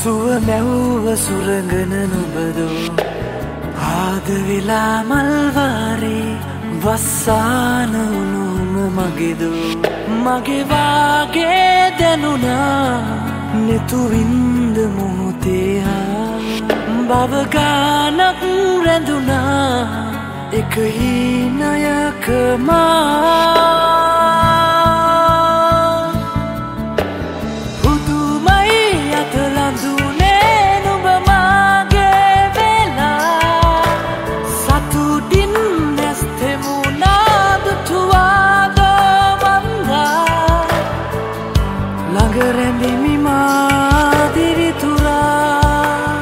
සුව මැව්ව සුරඟන නුඹදෝ ආද වෙලා මල්වාරේ වස්සාන උනුම මගේදෝ මගේ වාගේ දැනුණා නෙතුවින්ද මොහොතේ බව ගානක් රැඳුණා එක හීනයක රැඳෙමි මාදිරිතුරා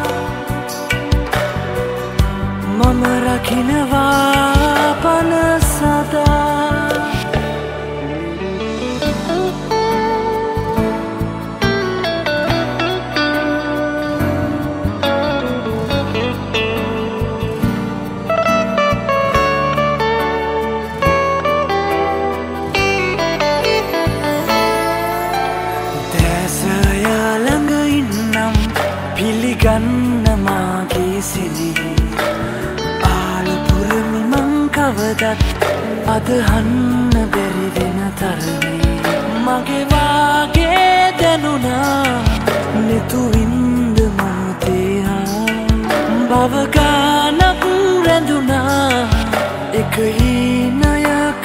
මම රකින්නවා පන සදා පිළිගන්න මාගේ සිනහි ආලපුරමි මං කවදත් අදහන්න බැරි වෙන තරමේ මගේ වාගේ දැනුණා නෙතුවින්ද මොහොතේ බව ගානක් රැඳුණා එක හීනයක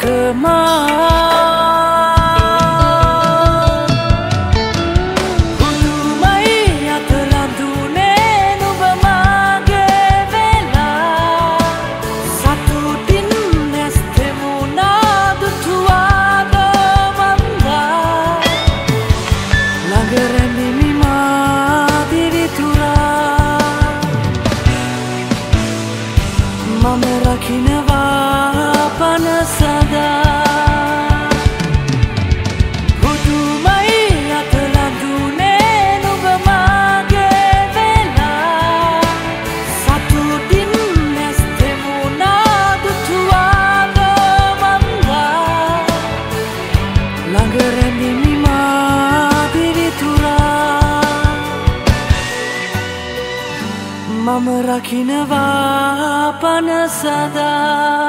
මම රකින්නවා පන සදා බුදුමයි අතලඳුනේ නුඹ මාගේ වෙලා සතුටින් නැස්තෙමුණා දුටුවාද මන්දා ළඟ රැඳෙමි මාදිරිතුරා මම රකින්නවා පන සදා